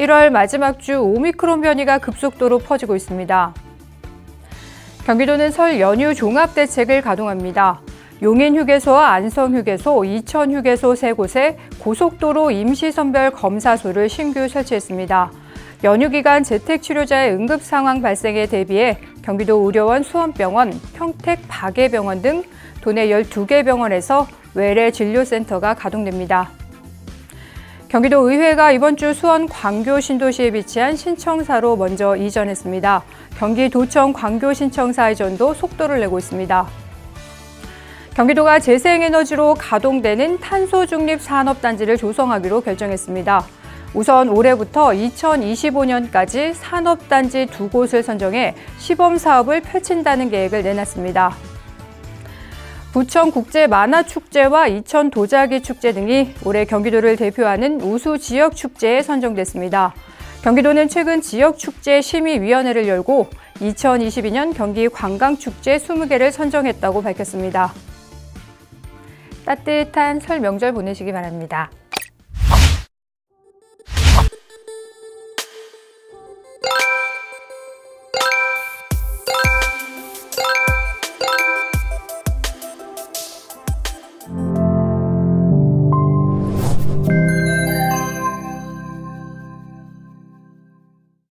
11월 마지막 주 오미크론 변이가 급속도로 퍼지고 있습니다. 경기도는 설 연휴 종합대책을 가동합니다. 용인휴게소와 안성휴게소, 이천휴게소 3곳에 고속도로 임시선별 검사소를 신규 설치했습니다. 연휴 기간 재택치료자의 응급 상황 발생에 대비해 경기도 의료원 수원병원, 평택 박예병원 등 도내 12개 병원에서 외래 진료센터가 가동됩니다. 경기도 의회가 이번 주 수원 광교 신도시에 위치한 신청사로 먼저 이전했습니다. 경기도청 광교 신청사 이전도 속도를 내고 있습니다. 경기도가 재생에너지로 가동되는 탄소중립산업단지를 조성하기로 결정했습니다. 우선 올해부터 2025년까지 산업단지 2곳을 선정해 시범사업을 펼친다는 계획을 내놨습니다. 부천 국제만화축제와 이천 도자기 축제 등이 올해 경기도를 대표하는 우수 지역축제에 선정됐습니다. 경기도는 최근 지역축제심의위원회를 열고 2022년 경기 관광축제 20개를 선정했다고 밝혔습니다. 따뜻한 설 명절 보내시기 바랍니다.